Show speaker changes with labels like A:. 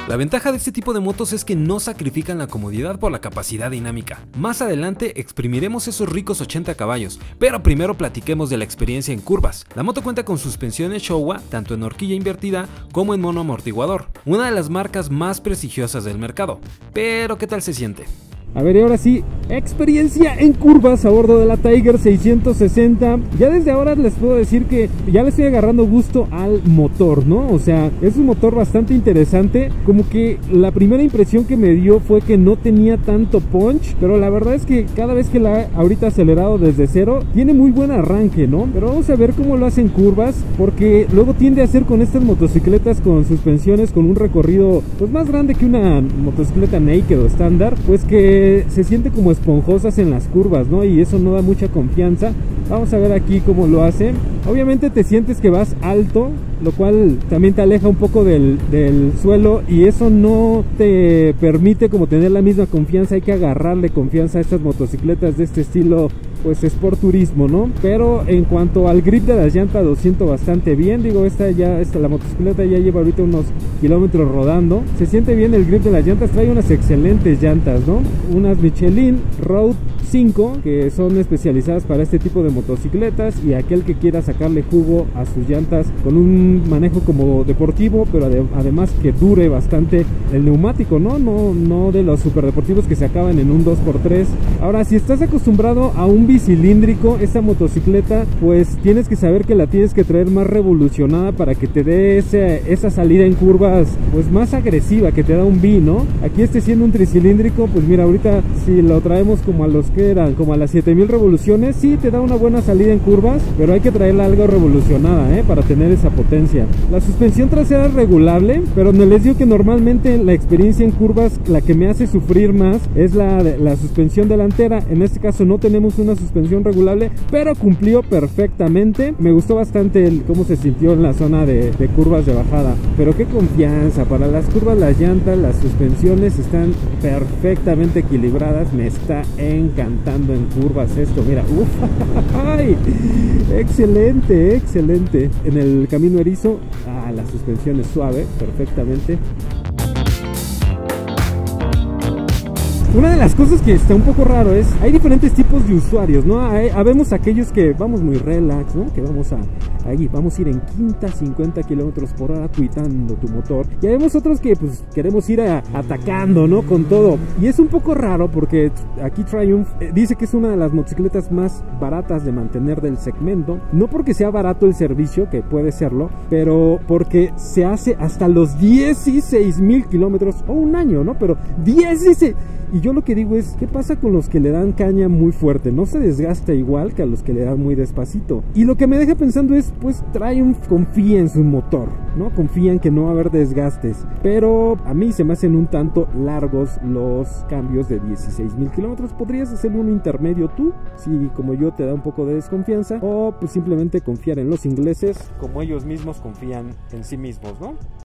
A: La ventaja de este tipo de motos es que no sacrifican la comodidad por la capacidad dinámica. Más adelante exprimiremos esos ricos 80 caballos, pero primero platiquemos de la experiencia en curvas. La moto cuenta con suspensiones Showa, tanto en horquilla invertida como en monoamortiguador, una de las marcas más prestigiosas del mercado. Pero ¿qué tal se siente?
B: A ver, y ahora sí, experiencia en curvas a bordo de la Tiger 660. Ya desde ahora les puedo decir que ya le estoy agarrando gusto al motor, ¿no? O sea, es un motor bastante interesante. Como que la primera impresión que me dio fue que no tenía tanto punch, pero la verdad es que cada vez que la he ahorita acelerado desde cero, tiene muy buen arranque, ¿no? Pero vamos a ver cómo lo hacen curvas, porque luego tiende a hacer con estas motocicletas con suspensiones con un recorrido pues más grande que una motocicleta naked o estándar, pues que se siente como esponjosas en las curvas, ¿no? Y eso no da mucha confianza. Vamos a ver aquí cómo lo hace. Obviamente te sientes que vas alto, lo cual también te aleja un poco del suelo, y eso no te permite como tener la misma confianza. Hay que agarrarle confianza a estas motocicletas de este estilo, pues Sport Turismo, ¿no? Pero en cuanto al grip de las llantas lo siento bastante bien. Digo, la motocicleta ya lleva ahorita unos kilómetros rodando. Se siente bien el grip de las llantas. Trae unas excelentes llantas, ¿no? Unas Michelin Road 5, que son especializadas para este tipo de motocicletas, y aquel que quiera sacarle jugo a sus llantas con un manejo como deportivo, pero además que dure bastante el neumático, ¿no? No de los super deportivos que se acaban en un 2x3. Ahora, si estás acostumbrado a un bicilíndrico, esta motocicleta, pues tienes que saber que la tienes que traer más revolucionada para que te dé esa salida en curvas pues más agresiva que te da un bi, ¿no? Aquí siendo un tricilíndrico, pues mira, ahorita si lo traemos como a los que eran, como a las 7000 revoluciones, sí te da una buena salida en curvas, pero hay que traerla algo revolucionada, para tener esa potencia. La suspensión trasera es regulable, pero no les digo que normalmente la experiencia en curvas, la que me hace sufrir más es la suspensión delantera. En este caso no tenemos una suspensión regulable, pero cumplió perfectamente. Me gustó bastante cómo se sintió en la zona de curvas de bajada, pero qué confianza. Para las curvas, las llantas, las suspensiones están perfectamente equilibradas. Me está encantando en curvas esto, mira, ¡ay! Excelente, excelente. En el camino erizo, la suspensión es suave, perfectamente. Una de las cosas que está un poco raro es, hay diferentes tipos de usuarios, ¿no? Habemos aquellos que vamos muy relax, ¿no? Que vamos a ir en quinta, 50 kilómetros por hora, cuitando tu motor. Y habemos otros que pues queremos ir atacando, ¿no? Con todo. Y es un poco raro porque aquí Triumph dice que es una de las motocicletas más baratas de mantener del segmento. No porque sea barato el servicio, que puede serlo, pero porque se hace hasta los 16,000 kilómetros o un año, ¿no? Pero 16. Y yo lo que digo es, ¿qué pasa con los que le dan caña muy fuerte? No se desgasta igual que a los que le dan muy despacito. Y lo que me deja pensando es, pues Triumph confía en su motor, ¿no? Confía en que no va a haber desgastes. Pero a mí se me hacen un tanto largos los cambios de 16,000 kilómetros. ¿Podrías hacerle un intermedio tú? Si como yo te da un poco de desconfianza. O pues simplemente confiar en los ingleses como ellos mismos confían en sí mismos, ¿no?